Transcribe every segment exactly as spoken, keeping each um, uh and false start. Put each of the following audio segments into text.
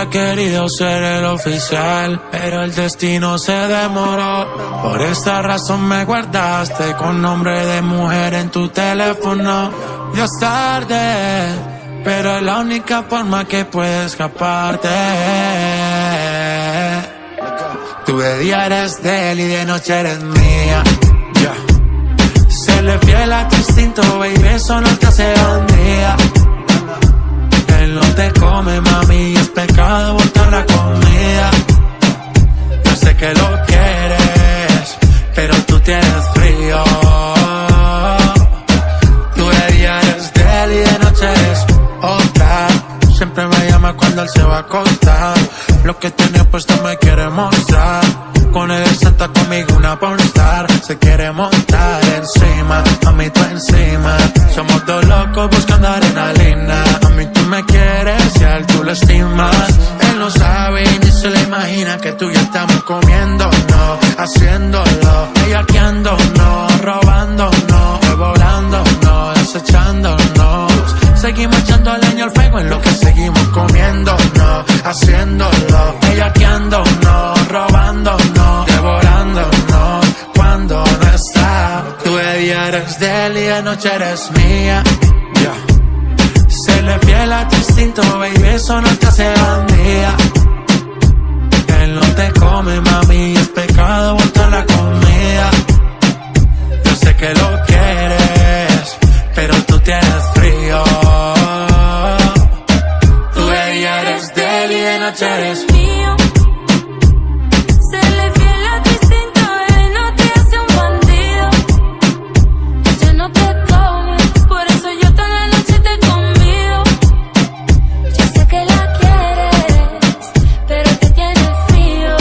hubiera querido ser el oficial, pero el destino se demoró. Por esta razón me guardaste con nombre de mujer en tu teléfono. Ya es tarde, pero es la única forma que puedes escaparte. Tú de día eres de él y de noche eres mía. Yeah. Serle fiel a tu instinto, baby, eso no te hace bandida. Él no te come, mami, es pecado botar la comida. Yo sé que lo quieres, pero tú tienes frío. Tú de día eres de él y de noche eres otra. Siempre me llama cuando él se va a acostar. Lo que tiene puesto me quiere mostrar. Con él senta conmigo una pornstar. Se quiere montar encima, a mí tú encima. Somos dos locos buscando adrenalina. A mí tú me quieres y a él tú lo estimas. Él no sabe ni se le imagina que tú y yo estamos comiendo, no, haciéndolo, bellaqueando, no, robando, no, volando, no, desechándonos. Seguimos echando leña al fuego en lo que seguimos comiendo, no, haciéndolo, bellaqueando, no, robando, no, devorándonos cuando no está. Tú de día eres de él y de noche eres mía. Yeah. Serle fiel a tu instinto, baby, eso no te hace bandida. Él no te come, mami, es pecado botar la comida. Yo sé que lo quieres, pero tú tienes frío. Tú de día eres de él y de noche eres mío. Serle fiel a tu instinto, baby, no te hace un bandido. Ella no te come, por eso yo toda la noche te convido. Yo sé que la quieres, pero te tienes frío.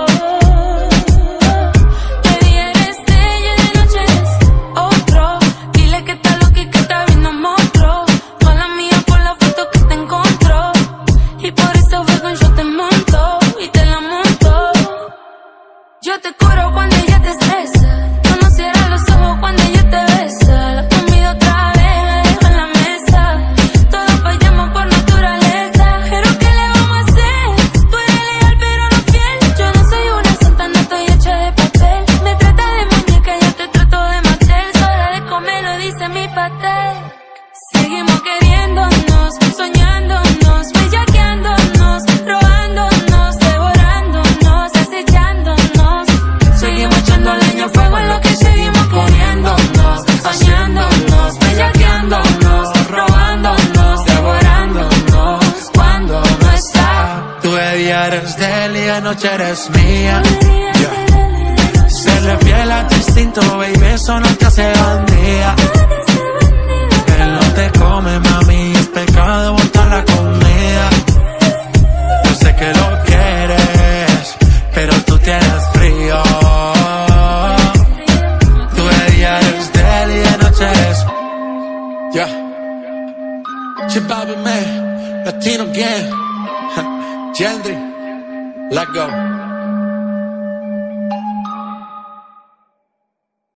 De día eres de ella y de noche eres otro. Dile que está loca y que está viendo monstruo. Mala mía por la foto que te encontró. Y por eso fue con yo te monto y te la monto. Yo te curo cuando ella te estresa. Tú no cierras los ojos cuando ella te besa. La comida otra vez la dejo en la mesa. Todos fallamos por naturaleza, pero ¿qué le vamos a hacer? Tú eres leal pero no fiel. Yo no soy una santa, no estoy hecha de papel. Me trata de muñeca, yo te trato de mater. Sola de comer, lo dice mi pater. Seguimos queriéndonos, soñándonos, bellaqueándonos, robándonos, devorándonos, acechándonos. Seguimos echando leña al fuego en lo que seguimos comiéndonos, soñándonos, bellaqueándonos, robándonos, devorándonos cuando no está. Tú de día eres de él y de noche eres mía. Yeah. Serle fiel a tu instinto, baby, eso no te hace bandida. Él no te come, mami, es pecado botar la comida. Yo sé que lo quieres, pero tú tienes frío. Tú de día eres de él y de noche eres. Yeah. Chipabi, man, Latino gang. Gendry, let go.